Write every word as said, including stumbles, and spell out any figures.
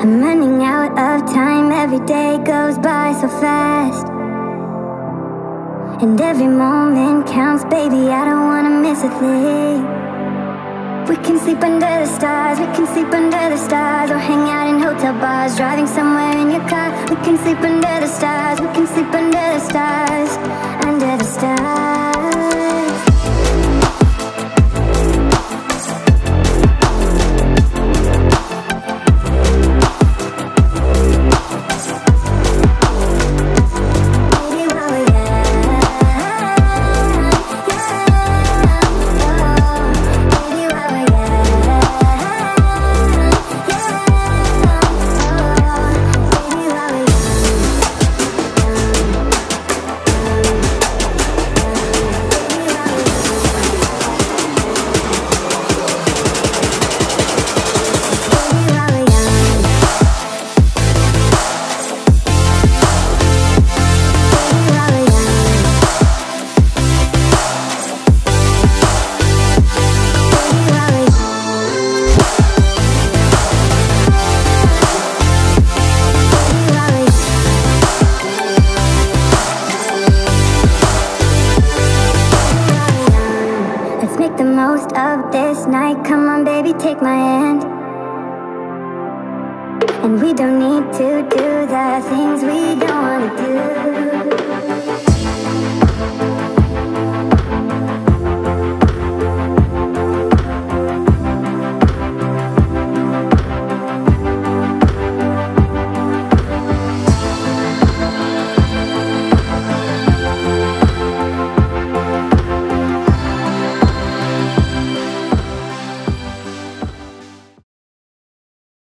I'm running out of time, every day goes by so fast, and every moment counts, baby, I don't wanna miss a thing. We can sleep under the stars, we can sleep under the stars, or hang out in hotel bars, driving somewhere in your car. We can sleep under the stars, we can sleep under the stars, under the stars. Make the most of this night. Come on, baby, take my hand. And we don't need to do the things we don't wanna do.